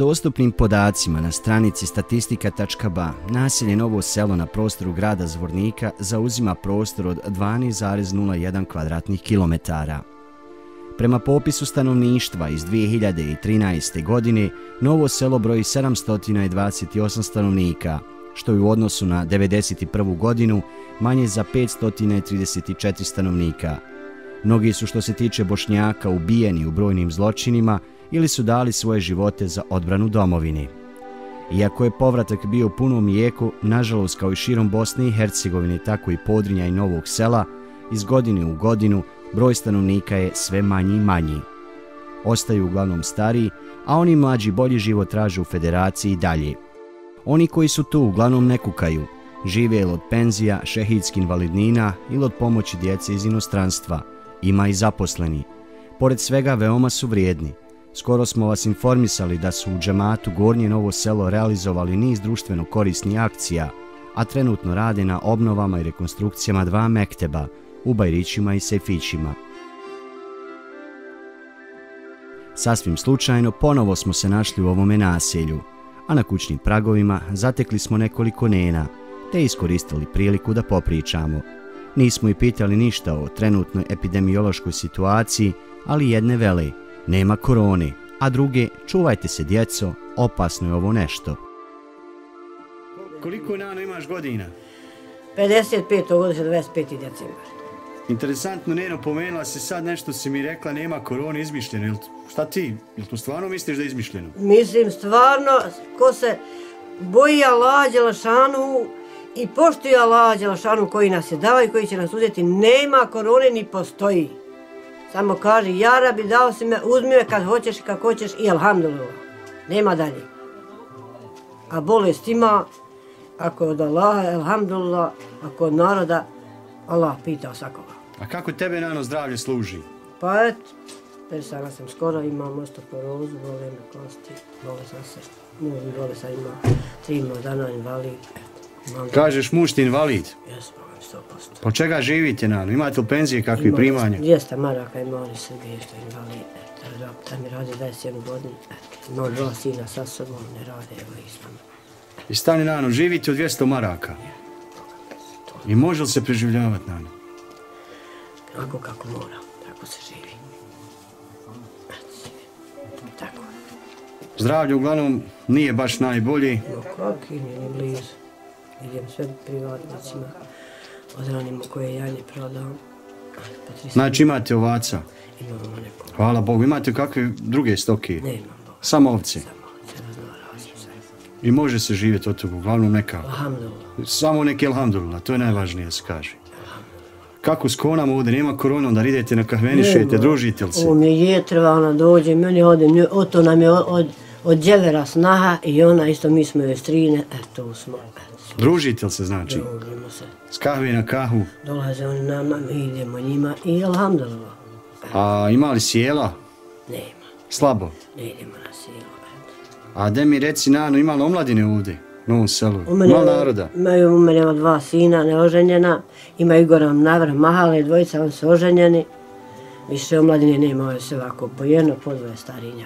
dostupnim podacima na stranici statistika.ba, naselje Novo Selo na prostoru grada Zvornika zauzima prostor od 12,01 kvadratnih kilometara. Prema popisu stanovništva iz 2013. godine, Novo Selo broji 728 stanovnika, što je u odnosu na 1991. godinu manje za 534 stanovnika. Mnogi su, što se tiče Bošnjaka, ubijeni u brojnim zločinima ili su dali svoje živote za odbranu domovine. Iako je povratak bio u punom jeku, nažalost kao i širom Bosne i Hercegovine, tako i Podrinja i Novog Sela, iz godine u godinu broj stanovnika je sve manji i manji. Ostaju uglavnom stariji, a oni mlađi bolji život traže u Federaciji i dalje. Oni koji su tu uglavnom ne kukaju, žive ili od penzija, šehidskih invalidnina ili od pomoći djece iz inostranstva. Ima i zaposleni. Pored svega veoma su vrijedni. Skoro smo vas informisali da su u džematu Gornje Novo Selo realizovali niz društveno korisnih akcija, a trenutno rade na obnovama i rekonstrukcijama 2 mekteba, u Bajrićima i Sejfićima. Sasvim slučajno ponovo smo se našli u ovome naselju, a na kućnim pragovima zatekli smo nekoliko nena, te iskoristili priliku da popričamo. Nismo i pitali ništa o trenutnoj epidemiološkoj situaciji, ali jedne vele, nema korone, a druge, čuvajte se djeco, opasno je ovo nešto. Koliko Nano imaš godina? 55. ovo se 25. decembar. Interesantno, Neno, pomenula si sad nešto, si mi rekla nema korone, izmišljeno. Šta ti, jel tu stvarno misliš da je izmišljeno? Mislim, stvarno, ko se boji Allaha Đelešanu i poštuje Allaha Đelešanu koji nas je dao i koji će nas uzeti, nema korone ni postoji. Samo kaže, ja Rabi, dao si me, uzmi me kad hoćeš i kako hoćeš i alhamdulillah. Nema dalje. A bolest ima, ako je od Allaha, alhamdulillah, ako je od naroda, Allah pitao svakoga. A kako tebe, Nano, zdravlje služi? Pa eto, persana sam skoro, imam osteoporozu, bole me kosti, bolesan se, muž mi bolesan ima 3 dana invalid. Kažeš muž ti invalid? Jesmo, 100%. Po čega živite, Nano? Imate li penzije, kakvi primanja? 200 maraka imali Srbije što je invalid. Tam mi radi 21 godinu. Imam 2 sina sa sobom, ne rade, evo ih s nama. I stani, Nano, živite od 200 maraka? I može li se preživljavati, Nano? Ako kako mora, tako se živi. Tako. Zdravlje uglavnom nije baš najbolji. No kako, nije ni blizu. Idem sve privatnicima, odranimo koje janje prodam. Znači imate ovaca? Imamo neko. Hvala Bogu. Imate kakve druge stoke? Nemam Boga. Samo ovce? Samo ovce, raznorazni sve. I može se živjeti od toga, uglavnom neka. Alhamdulillah. Samo neki alhamdulillah, to je najvažnije da se kaže. Kako s konama ovdje, nema korona, onda idete na kahvenišete, družite li se? Ovo mi je jetrva, ona dođe, meni ode, oto nam je od djevera snaha i ona isto, mi smo joj strine, tu smo. Družite li se znači? Družimo se. S kahve na kahu? Dolaze oni nama, mi idemo njima i alhamdulillah. A ima li sjela? Nema. Slabo? Ne idemo na sjelo. A de mi reci, Nano, ima li omladine ovdje? U Novom Selu? Malo naroda? U mene ima 2 sina, neoženjena. Ima Igora Navrh Mahale, 2 oni su oženjeni. Više omladine nema, ovo je sve ovako po 1, po 2 starinja.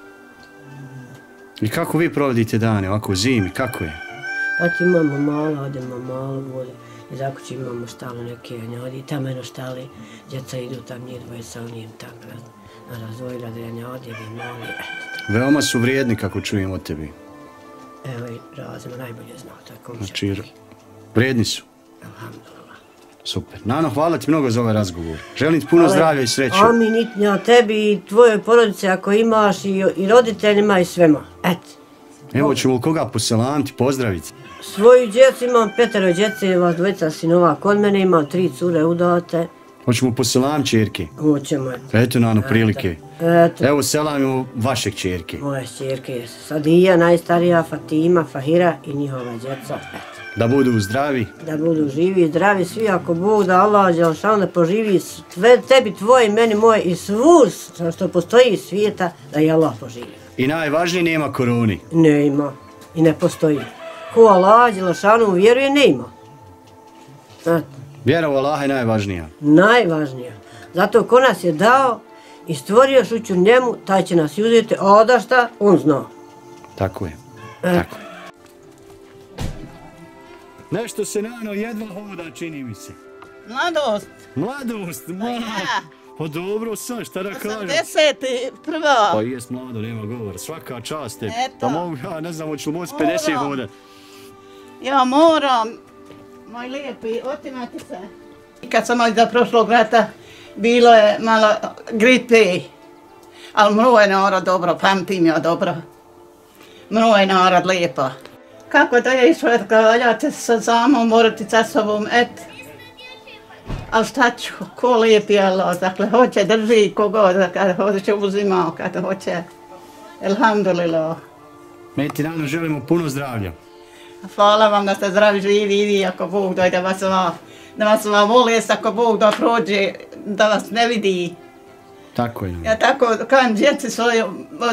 I kako vi provodite dane, ovako u zimi, kako je? Pa ti imamo malo, odemo malo vode. I za kući imamo štale neke janjadi. Tamo jedno štale, djeca idu tam, njih 2 oni im tam razvojila da janjadi, bi mali. Veoma su vrijedni, kako čujem od tebi. Evo i Razima najbolje znao, tako mi Znači, vrijedni su. Alhamdulillah. Super. Nano, hvala ti mnogo za ovaj razgovor. Želim ti puno zdravlja i sreće. Amin, ja tebi i tvojoj porodici ako imaš i roditeljima i svema. Eto. Evo ćemo koga poselamiti, pozdraviti. Svoju djecu imam 5 djece, vas 2 sinova kod mene, imam 3 cure udate. Hoćemo poselam čerke. Hoćemo. Eto, Nano, prilike. Eto. Evo selamimo vaše čerke. Moje čerke, Sadija, najstarija, Fatima, Fahira i njihova djeca. Da budu zdravi. Da budu živi i zdravi svi, ako Bog da Allah Đelešanu da poživi sve tebi, tvoje, meni, moje i svu što postoji iz svijeta, da je Allah poživi. I najvažnije, nema koroni. Ne ima i ne postoji. Ko Allah Đelešanu vjeruje, ne ima. Znate. Vjera u Allaha je najvažnija. Najvažnija. Zato ko nas je dao i stvorio šuću njemu, taj će nas uzeti, a da šta, on zna. Tako je. Tako. Nešto se Nano jedva hoda, čini mi se. Mladost. Mladost, Pa dobro sam, šta da kažem? 81. Pa jest mlado, nema govora. Svaka čast te. Eto. Da mogu ja, ne znam, hoću li moći 50 hodat. Ja moram, moj lijepi, otimati se. Kad sam za prošlog rata, bilo je malo gripe, ali mro je narod dobro, pamtim ja dobro. Mro je narod lijepo. Kako da je išlo, ja će se samo morati sa sobom, ali šta ću, ko lijepi Allah, dakle, hoće drži kogod, kad hoće uzimao, kad hoće, elhamdulillah. Mi ti Nano želimo puno zdravlja. Hvala vam da ste zdravi, živi i vi, ako Bog dojde da vas bolest, ako Bog da prođe, da vas ne vidi. Tako je. Ja tako kažem djeci svoje,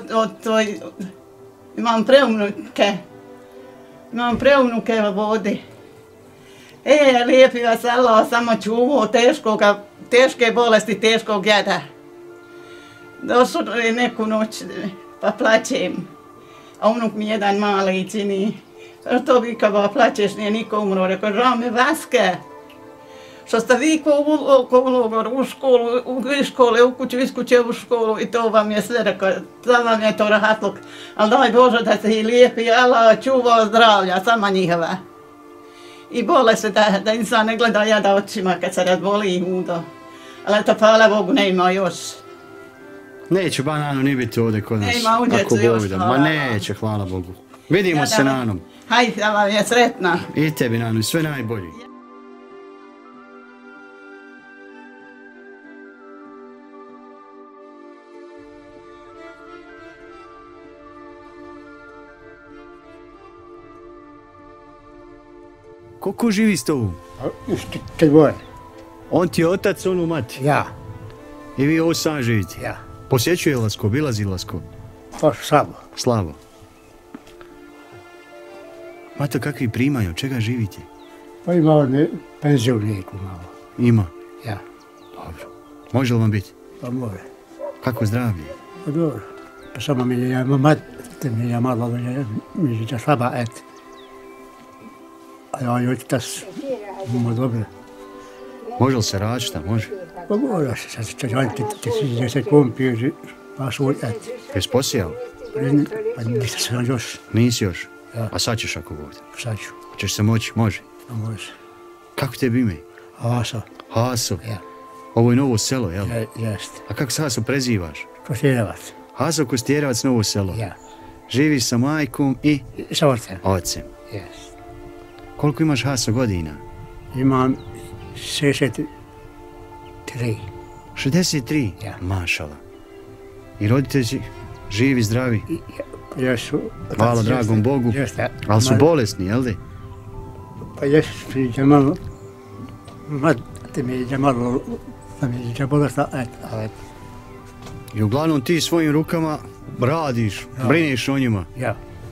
imam preunuke u vodi. Lijepi vas Allah, samo čuvao teške bolesti, teškog jada. Došlo je neku noć, pa plaćem, a unuk mi jedan mali čini. Što vi kao plaćeš, nije niko umro, rekao, žao mi Vaske, što ste vi ko u logoru, u školu, iz škole, u kuću, iz kuće u školu i to vam je sve, rekao, da vam je to rahatluk, ali daj Bože da se i lijepi, Allah čuvao zdravlja, sama njihova. I bole se da insan ne gleda jada očima kad se razboli i hudo, ali to hvala Bogu ne ima još. Neće ba Nano ni biti ovdje kod nas. Ne ima u djecu još, Ma neće, hvala Bogu. Vidimo se Nanom. Hajde, da vam je sretna. I tebi Nano, sve najbolje. Koliko živi s tobom? Te dvoje. On ti je otac, onu mati? Ja. I vi ovo sam živite? Ja. Posjećuje Lasko, obilazi Lasko? Pa slabo. Slabo. Mato, kakvi primaju, od čega živite? Pa ima penziju u lijeku malo. Ima? Ja. Dobro. Može li vam biti? Pa može. Kako zdravlje? Pa dobro. Pa samo mi je malo mi je slaba, A ja joj tas, ima dobro. Može li se raditi šta, može? Pa može se, sad će raditi, ti si 10 kompiju, pa svoj, Jesi posijao? Pa nisam se još. Nisi još? Ja. A sad ćeš ako bude? Sad ću. Hoćeš se moći? Može. Pa može. Kako tebi ime? Haso. Haso? Ja. Ovo je Novo Selo, jel? Jeste. A kako se Haso prezivaš? Kostjerevac. Haso Kostjerevac, Novo Selo? Ja. Živiš sa majkom i? Sa ocem. Ocem. Jeste. Koliko imaš Haso godina? Imam 63. 63? Ja. Mašala. I roditelji živi, zdravi? Jesu. Hvala dragom Bogu. Jeste. Ali su bolesni, jel da? Pa jesu, priđe malo. Mati mi iđe malo, da mi iđe bolesta, ali... I uglavnom ti svojim rukama radiš, brineš o njima. Ja.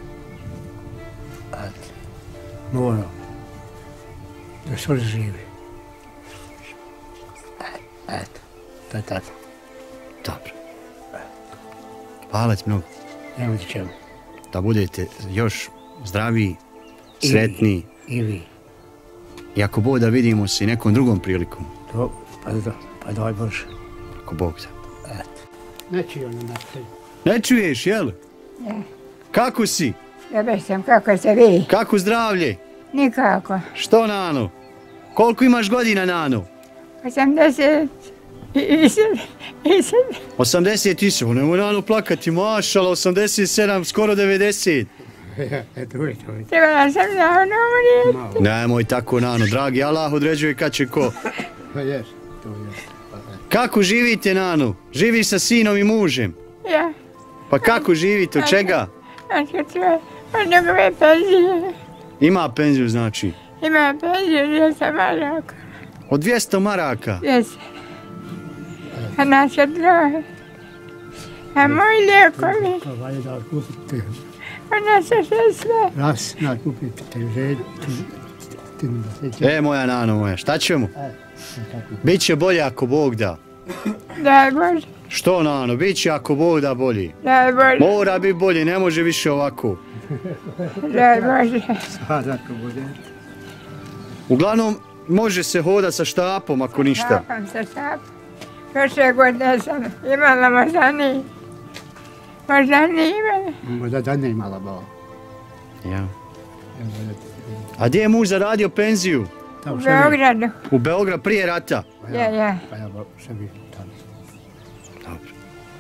Moram. Da se oni živi. Eto, to je tako. Dobro. Hvala ti mnogo. Nemo ti čemu. Da budete još zdraviji, sretniji. I vi. I ako Bog da vidimo se i nekom drugom prilikom. To, pa daj Bože. Ako Bog da. Eto. Ne čuju ono na sve. Ne čuješ, jel? Ja. Kako si? Dobro sam, kako ste vi? Kako zdravlje? Nikako. Što, Nano? Koliko imaš godina, Nano? 80 80 nemoj Nano plakati, mašala, 87, skoro 90. Eto, uvijek. Trebala sam davno umrijeti. Nemoj tako, Nano, dragi Allah određuje kad će ko. Pa jes, to jes. Kako živite, Nano? Živiš sa sinom i mužem? Ja. Pa kako živite, od čega? Od njegove penzije. Ima penziju, znači? Ima penziju 200 maraka. Od 200 maraka? Jesi. A naše droge. A moji lijekovi. Pa valje da kupite. A naše sve. Raz, da kupite televiziju. Moja Nano moja, šta ćemo? Biće bolje ako Bog da. Daj Bože. Što, Nano, bit će ako Bog da bolji. Daj Bože. Mora biti bolje, ne može više ovako. Daj Bože. Svakako bude. Uglavnom, može se hoda sa štapom ako ništa. Šapam se štapom. Prošle godine sam imala moždani. Moždani imala. Možda da ne imala bol. Ja. A gdje je muž zaradio penziju? U Beogradu. U Beograd prije rata? Ja. Pa ja še bi tamo. Dobro.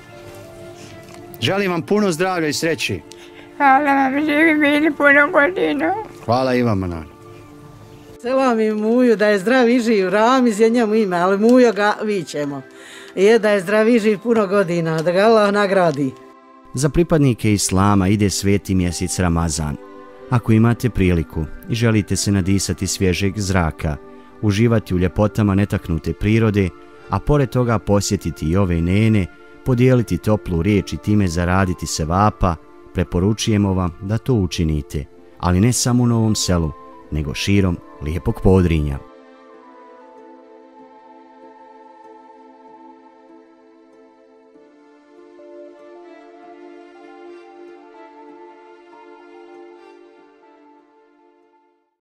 Želim vam puno zdravlja i sreći. Hvala vam, živi bili puno godina. Hvala i vama, Nano. Selam i Muju, da je zdrav i živ, Ramiz je njemu ime, ali Mujo ga vićemo. I da je zdrav i živ puno godina, da ga Allah nagradi. Za pripadnike Islama ide sveti mjesec Ramazan. Ako imate priliku i želite se nadisati svježeg zraka, uživati u ljepotama netaknute prirode, a pored toga posjetiti i ove nene, podijeliti toplu riječ i time zaraditi sevapa, preporučujemo vam da to učinite, ali ne samo u Novom Selu, nego širom lijepog Podrinja.